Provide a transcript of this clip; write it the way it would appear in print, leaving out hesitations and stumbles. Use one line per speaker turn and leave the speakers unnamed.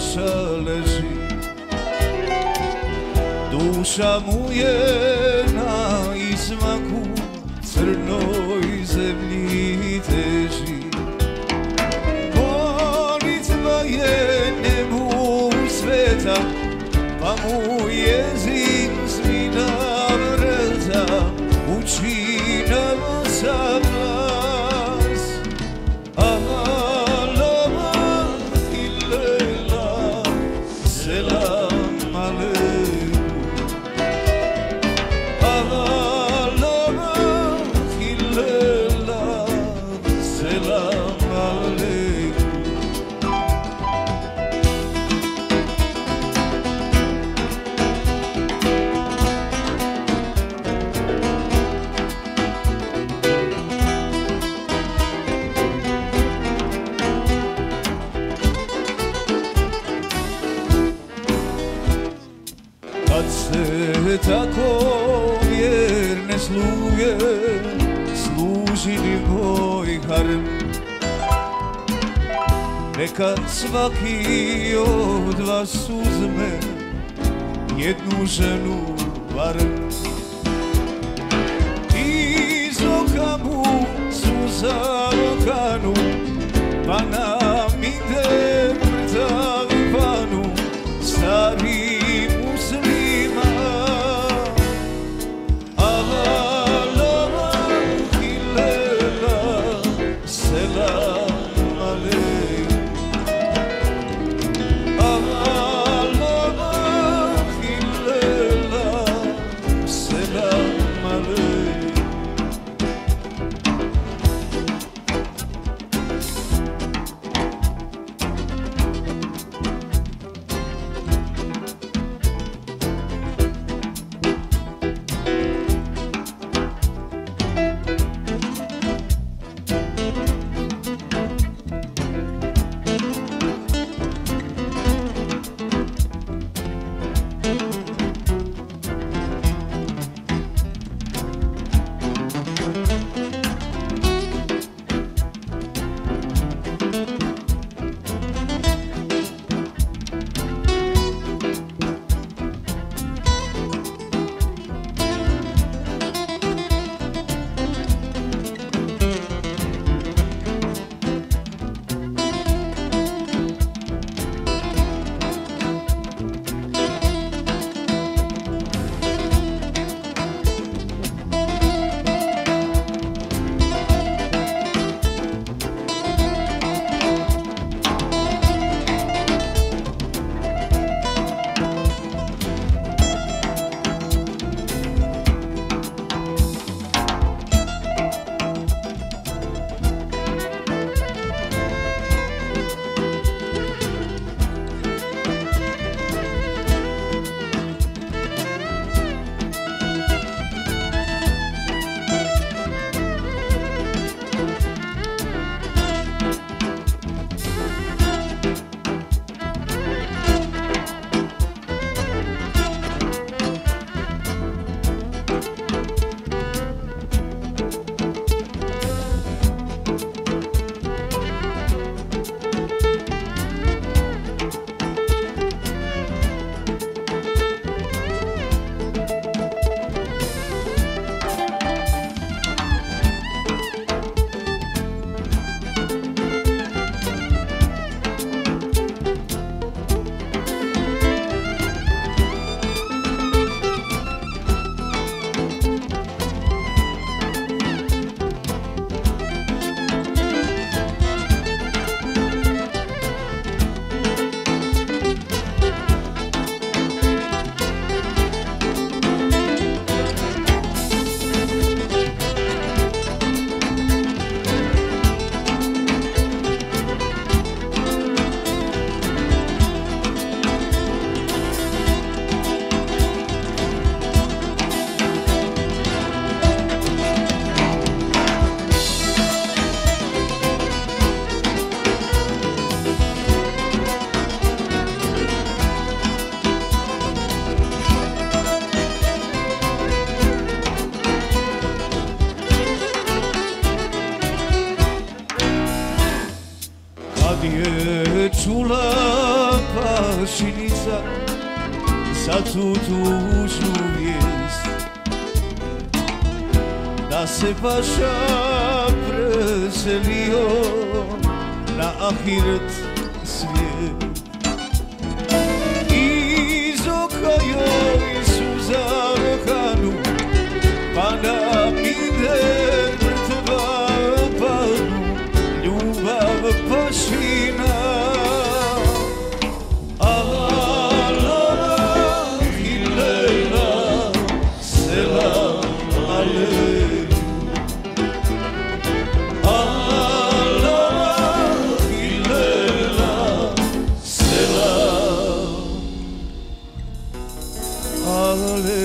duša leži. Duša mu je na izmaku crnoj zemlji teži. Molitva je nebu sveta, pa mu jezik zmina vrta, uči nam sa glas. Allah illela, selam aleikum. Allah illela, selam aleikum. Kad se tako vjerne sluge služili moj harem, neka svaki od vas uzme jednu ženu barem. Iz oka mu suza okanu, pa nam ide mrtav panu, stari na tu tužnu vijest da se paša preselio na ahiret svijet. Iz oka joj suza rokanu, pa nam ide mrtva panu, ljubav pašina.
Hallelujah.